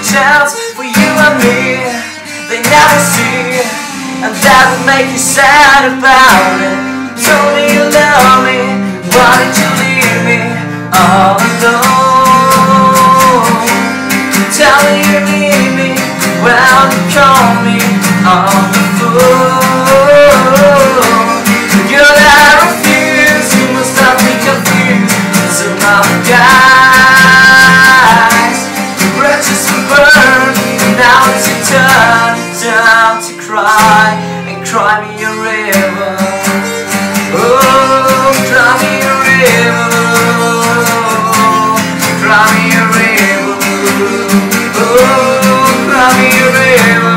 chance for you and me. They never see, and that would make you sad about it. Told me you love me, why did you leave me all alone? Tell me you need me, well you call me on the phone. Girl, I refuse, you must not be confused with some other guys. The bridges will burn, and now it's your turn to cry, and cry me a river. Oh, cry me a river, cry me a river. Oh, cry me a river.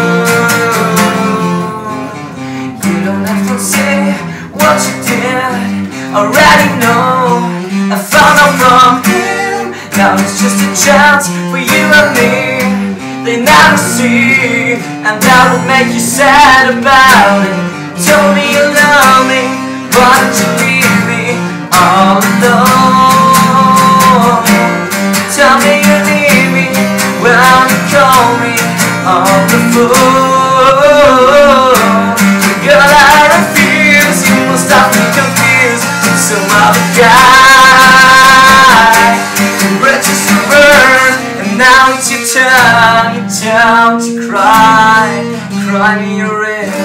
You don't have to say what you did, already know. I found out from him, now it's just a chance for you and me. They never see, and that would make you sad about it. Told me you love me, why did you leave me all alone? Tell me you need me, well you call me on the phone. Girl, I refuse, you must not be confused with some other guy. The bridges will burn, and now it's your turn to cry, cry me a river.